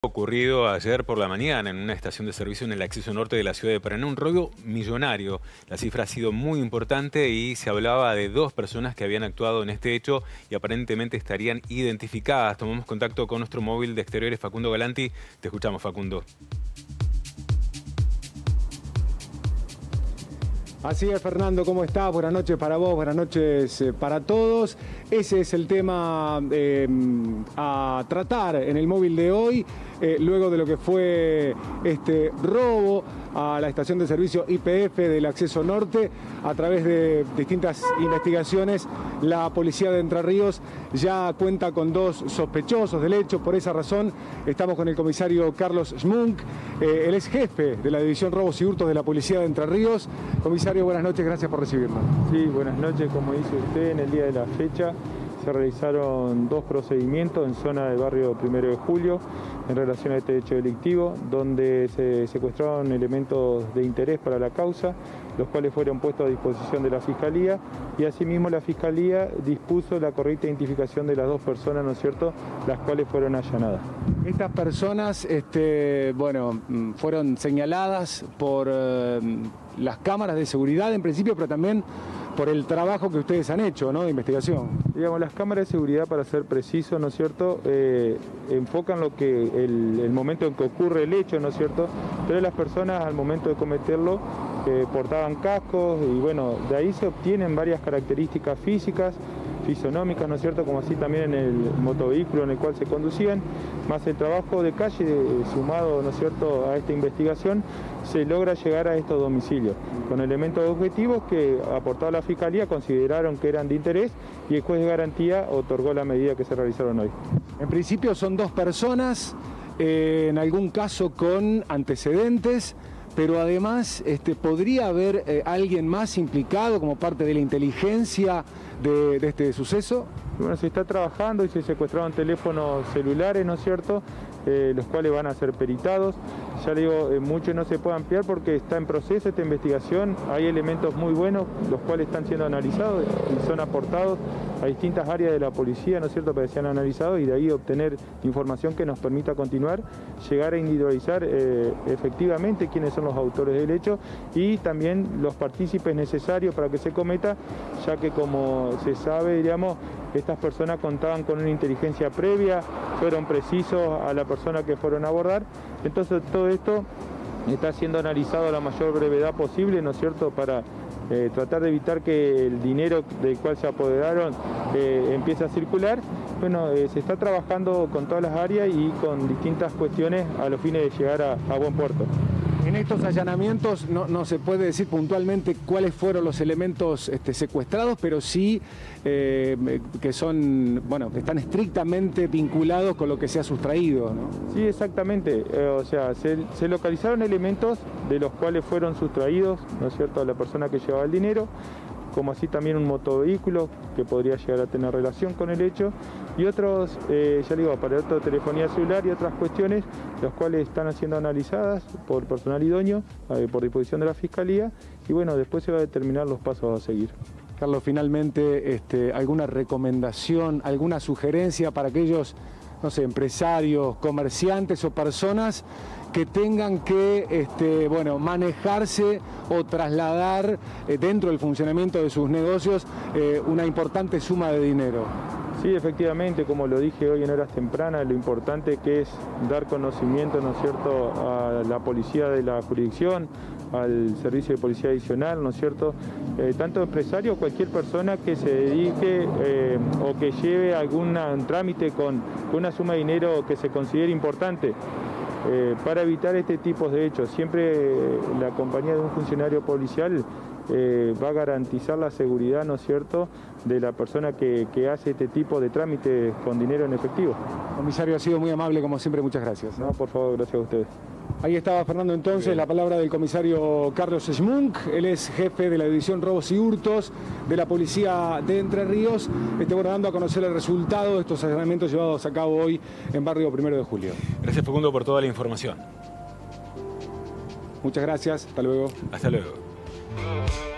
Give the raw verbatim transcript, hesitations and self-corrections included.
Ocurrido ayer por la mañana en una estación de servicio en el acceso norte de la ciudad de Paraná, un robo millonario. La cifra ha sido muy importante y se hablaba de dos personas que habían actuado en este hecho y aparentemente estarían identificadas. Tomamos contacto con nuestro móvil de exteriores, Facundo Galanti. Te escuchamos, Facundo. Así es, Fernando, ¿cómo estás? Buenas noches para vos, buenas noches para todos. Ese es el tema eh, a tratar en el móvil de hoy, eh, luego de lo que fue este robo a la estación de servicio Y P F del acceso norte. A través de distintas investigaciones, la policía de Entre Ríos ya cuenta con dos sospechosos del hecho. Por esa razón, estamos con el comisario Carlos Schmunk, eh, él es jefe de la División Robos y Hurtos de la Policía de Entre Ríos. Comisario, buenas noches, gracias por recibirnos. Sí, buenas noches. Como dice usted, en el día de la fecha se realizaron dos procedimientos en zona del barrio Primero de Julio en relación a este hecho delictivo, donde se secuestraron elementos de interés para la causa, los cuales fueron puestos a disposición de la Fiscalía, y asimismo la Fiscalía dispuso la correcta identificación de las dos personas, ¿no es cierto?, las cuales fueron allanadas. Estas personas, este, bueno, fueron señaladas por eh, las cámaras de seguridad en principio, pero también por el trabajo que ustedes han hecho, ¿no?, de investigación. Digamos, las cámaras de seguridad, para ser preciso, ¿no es cierto?, eh, enfocan lo que el, el momento en que ocurre el hecho, ¿no es cierto?, pero las personas al momento de cometerlo eh, portaban cascos y bueno, de ahí se obtienen varias características físicas, fisonómicas, ¿no es cierto?, como así también en el motovehículo en el cual se conducían, más el trabajo de calle eh, sumado, ¿no es cierto?, a esta investigación, se logra llegar a estos domicilios, con elementos objetivos que aportado la Fiscalía consideraron que eran de interés y el juez de garantía otorgó la medida que se realizaron hoy. En principio son dos personas, eh, en algún caso con antecedentes, pero además este, podría haber eh, alguien más implicado como parte de la inteligencia de, de este suceso. Bueno, se está trabajando y se secuestraron teléfonos celulares, ¿no es cierto?, eh, los cuales van a ser peritados. Ya le digo, eh, mucho no se puede ampliar porque está en proceso esta investigación. Hay elementos muy buenos, los cuales están siendo analizados y son aportados a distintas áreas de la policía, ¿no es cierto?, para que sean analizados y de ahí obtener información que nos permita continuar, llegar a individualizar eh, efectivamente quiénes son los autores del hecho y también los partícipes necesarios para que se cometa, ya que como se sabe, digamos, estas personas contaban con una inteligencia previa, fueron precisos a la persona que fueron a abordar. Entonces todo esto está siendo analizado a la mayor brevedad posible, ¿no es cierto?, para eh, tratar de evitar que el dinero del cual se apoderaron eh, empiece a circular. Bueno, eh, se está trabajando con todas las áreas y con distintas cuestiones a los fines de llegar a, a buen puerto. En estos allanamientos no, no se puede decir puntualmente cuáles fueron los elementos este, secuestrados, pero sí eh, que son, bueno, que están estrictamente vinculados con lo que se ha sustraído, ¿no? Sí, exactamente. Eh, o sea, se, se localizaron elementos de los cuales fueron sustraídos, ¿no es cierto?, a la persona que llevaba el dinero, como así también un motovehículo que podría llegar a tener relación con el hecho, y otros, eh, ya digo, aparatos de telefonía celular y otras cuestiones, los cuales están siendo analizadas por personal idóneo, eh, por disposición de la Fiscalía, y bueno, después se va a determinar los pasos a seguir. Carlos, finalmente, este, ¿alguna recomendación, alguna sugerencia para aquellos, no sé, empresarios, comerciantes o personas que tengan que este, bueno, manejarse o trasladar eh, dentro del funcionamiento de sus negocios eh, una importante suma de dinero? Sí, efectivamente, como lo dije hoy en horas tempranas, lo importante que es dar conocimiento, ¿no es cierto?, a la policía de la jurisdicción, al servicio de policía adicional, ¿no es cierto?, eh, tanto empresario, cualquier persona que se dedique eh, o que lleve algún trámite con una suma de dinero que se considere importante. Eh, para evitar este tipo de hechos, siempre eh, la compañía de un funcionario policial eh, va a garantizar la seguridad, ¿no es cierto?, de la persona que, que hace este tipo de trámites con dinero en efectivo. Comisario, ha sido muy amable, como siempre, muchas gracias. No, por favor, gracias a ustedes. Ahí estaba, Fernando, entonces, Bien. La palabra del comisario Carlos Schmunk. Él es jefe de la División Robos y Hurtos de la Policía de Entre Ríos. Estoy dando a conocer el resultado de estos allanamientos llevados a cabo hoy en barrio Primero de Julio. Gracias, Facundo, por toda la información. Muchas gracias. Hasta luego. Hasta luego.